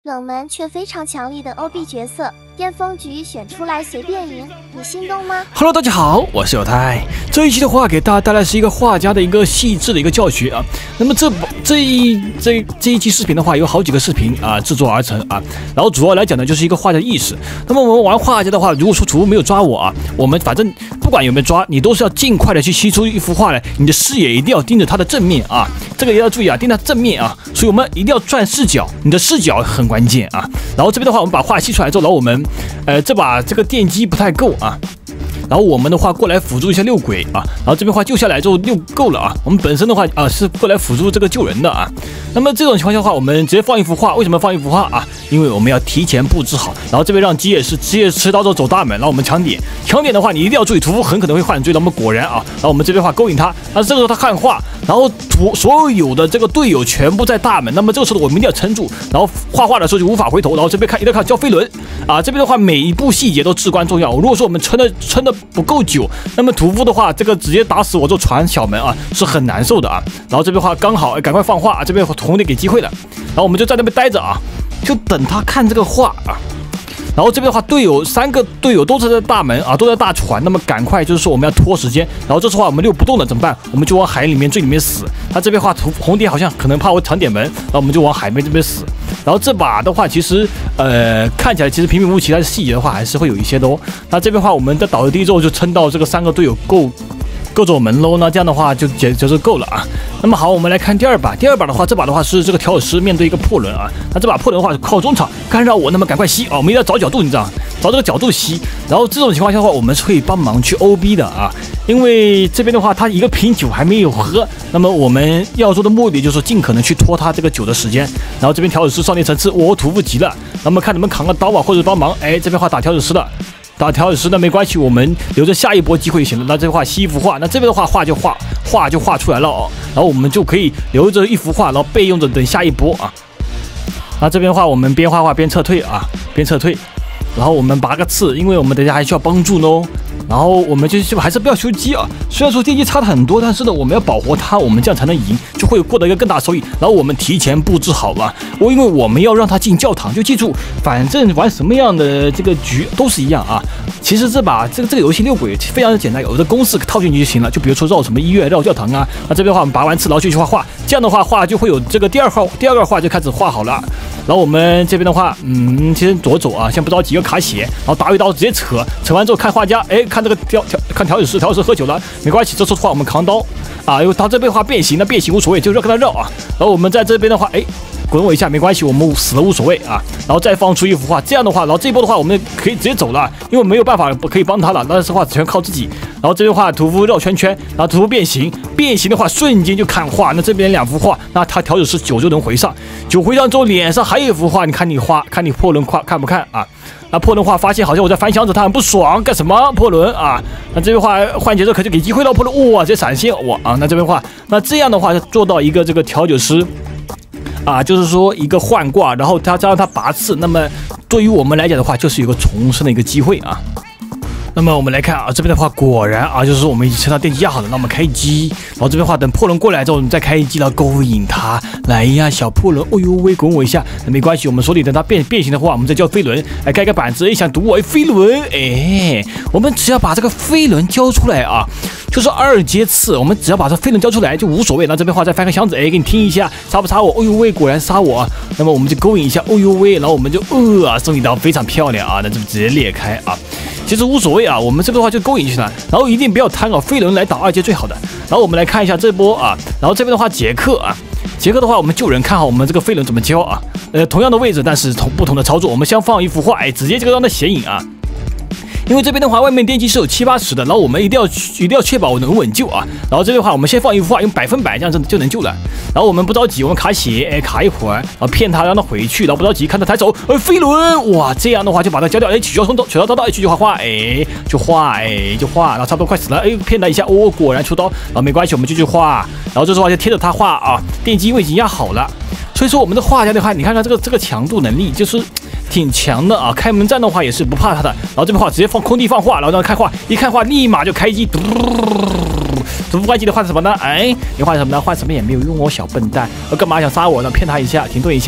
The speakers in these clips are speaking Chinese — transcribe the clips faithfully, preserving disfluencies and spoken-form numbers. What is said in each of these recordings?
冷门却非常强力的 O B 角色，巅峰局选出来随便赢，你心动吗 ？Hello， 大家好，我是有泰。这一期的话，给大家带来是一个画家的一个细致的一个教学啊。那么这这一这这一期视频的话，有好几个视频啊制作而成啊。然后主要来讲呢，就是一个画家的意识。那么我们玩画家的话，如果说图没有抓我啊，我们反正不管有没有抓，你都是要尽快的去吸出一幅画来。你的视野一定要盯着它的正面啊，这个也要注意啊，盯着它正面啊。所以我们一定要转视角，你的视角很关键啊。然后这边的话，我们把画吸出来之后，然后我们呃这把这个电机不太够啊。然后我们的话过来辅助一下六鬼啊，然后这边的话救下来之后六够了啊。我们本身的话啊是过来辅助这个救人的啊。那么这种情况下的话，我们直接放一幅画。为什么放一幅画啊？因为我们要提前布置好。然后这边让基野是基野持刀之后走大门，然后我们抢点。抢点的话，你一定要注意屠夫很可能会换追。那么果然啊，然后我们这边的话勾引他。那这个时候他看画，然后屠所有的这个队友全部在大门。那么这个时候我们一定要撑住，然后画画的时候就无法回头。然后这边看一定要看叫飞轮啊，这边的话每一步细节都至关重要。如果说我们撑的撑的不够久，那么屠夫的话，这个直接打死我就传小门啊，是很难受的啊。然后这边的话刚好赶快放话啊，这边红点给机会了，然后我们就在那边待着啊，就等他看这个画啊。然后这边的话，队友三个队友都是在大门啊，都在大船，那么赶快就是说我们要拖时间。然后这次的话我们溜不动了怎么办？我们就往海里面最里面死。他这边的话红点好像可能怕我抢点门，然后我们就往海边这边死。然后这把的话其实呃看起来其实平平无奇，但是细节的话还是会有一些的哦。那这边的话我们在倒了地之后就撑到这个三个队友够够走门喽，那这样的话就解就是够了啊。那么好，我们来看第二把。第二把的话，这把的话是这个调酒师面对一个破轮啊。那这把破轮的话靠中场干扰我，那么赶快吸啊！我们一定要找角度，你知道，找这个角度吸。然后这种情况下的话，我们是可以帮忙去 O B 的啊。因为这边的话，他一个瓶酒还没有喝，那么我们要做的目的就是尽可能去拖他这个酒的时间。然后这边调酒师少年层次，我屠夫急了，那么看能不能扛个刀啊，或者帮忙。哎，这边话打调酒师了。打调酒师呢没关系，我们留着下一波机会就行了。那这边话吸一幅画，那这边的话画就画画就画出来了哦，然后我们就可以留着一幅画，然后备用着等下一波啊。那这边的话我们边画画边撤退啊，边撤退，然后我们拔个刺，因为我们等下还需要帮助呢。然后我们就还是不要修机啊，虽然说电机差的很多，但是呢我们要保护它，我们这样才能赢，就会获得一个更大收益。然后我们提前布置好了，我因为我们要让他进教堂，就记住，反正玩什么样的这个局都是一样啊。其实这把这个这个游戏六鬼非常的简单，有的公式套进去就行了。就比如说绕什么医院、绕教堂啊，那这边的话我们拔完刺，然后就去画画，这样的话画就会有这个第二号第二个画就开始画好了。然后我们这边的话，嗯，先左走啊，先不着急，要卡血，然后打一刀直接扯，扯完之后看画家，哎，看这个调调看调酒师，调酒师喝酒了，没关系，这次的话我们扛刀啊，因为他这边的话变形，那变形无所谓，就绕跟他绕啊。然后我们在这边的话，哎。滚我一下没关系，我们死了无所谓啊。然后再放出一幅画，这样的话，然后这一波的话，我们可以直接走了，因为没有办法可以帮他了。那这话全靠自己。然后这边的话，屠夫绕圈圈，然后屠夫变形，变形的话瞬间就看画。那这边两幅画，那他调酒师酒就能回上，酒回上之后脸上还有一幅画，你看你画，看你破轮画看不看啊？那破轮画发现好像我在翻箱子，他很不爽，干什么破轮啊？那这边话换节奏可就给机会了，破轮哇，直接闪现哇啊！那这边话，那这样的话就做到一个这个调酒师。啊，就是说一个换卦，然后他再让他拔刺，那么对于我们来讲的话，就是有个重生的一个机会啊。那么我们来看啊，这边的话果然啊，就是说我们已经撑到电机压好了，那我们开机，然后这边的话等破轮过来之后，我们再开机，然后勾引他来呀，小破轮，哦呦喂，滚我一下，那没关系，我们手里等他变变形的话，我们再叫飞轮，来盖个板子，哎，想堵我，哎，飞轮，哎，我们只要把这个飞轮交出来啊。就是二阶刺，我们只要把这飞轮交出来就无所谓。那这边话再翻个箱子，哎，给你听一下，杀不杀我？哦呦喂，果然杀我啊！那么我们就勾引一下，哦呦喂，然后我们就呃送一刀，非常漂亮啊！那这直接裂开啊！其实无所谓啊，我们这个的话就勾引就行了，然后一定不要贪哦，飞轮来打二阶最好的。然后我们来看一下这波啊，然后这边的话杰克啊，杰克的话我们救人，看好我们这个飞轮怎么交啊？呃，同样的位置，但是同不同的操作，我们先放一幅画，哎，直接这个让他显影啊。因为这边的话，外面电机是有七八十的，然后我们一定要一定要确保能稳救啊。然后这边的话，我们先放一幅画，用百分百这样子就能救了。然后我们不着急，我们卡血，哎，卡一会儿，然后骗他，让他回去，然后不着急，看他抬手，哎，飞轮，哇，这样的话就把他交掉，哎，取消冲动，取消刀刀，哎，去就画画，哎，就画，哎，就画，然后差不多快死了，哎，骗他一下，哦，果然出刀，然后没关系，我们继续画，然后这时候就贴着他画啊，电机位已经压好了，所以说我们的画家的话，你看看这个这个强度能力就是。挺强的啊！开门战的话也是不怕他的。然后这边话直接放空地放画，然后让他看画，一看画立马就开机。主副关机的换什么呢？哎，你换什么呢？换什么也没有用哦，小笨蛋！我干嘛想杀我呢？骗他一下，停顿一下。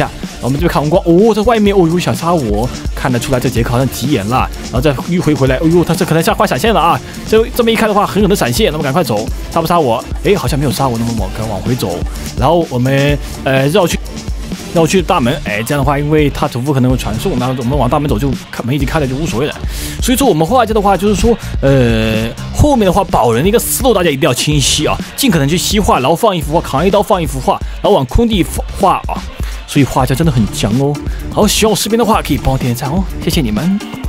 我们这边看完光，哦，在外面哦哟想杀我，看得出来这杰克好像急眼了，然后再迂回回来，哦哟他这可能下画闪现了啊，这这么一看的话狠狠的闪现，那么赶快走，杀不杀我？哎，好像没有杀我，那么往往回走，然后我们呃绕去。绕去大门，哎，这样的话，因为他屠夫可能会传送，那我们往大门走就看门已经开了就无所谓了。所以说我们画家的话就是说，呃，后面的话保人的一个思路大家一定要清晰啊，尽可能去西画，然后放一幅画，扛一刀放一幅画，然后往空地画啊。所以画家真的很强哦。好，喜欢我视频的话可以帮我点赞哦，谢谢你们。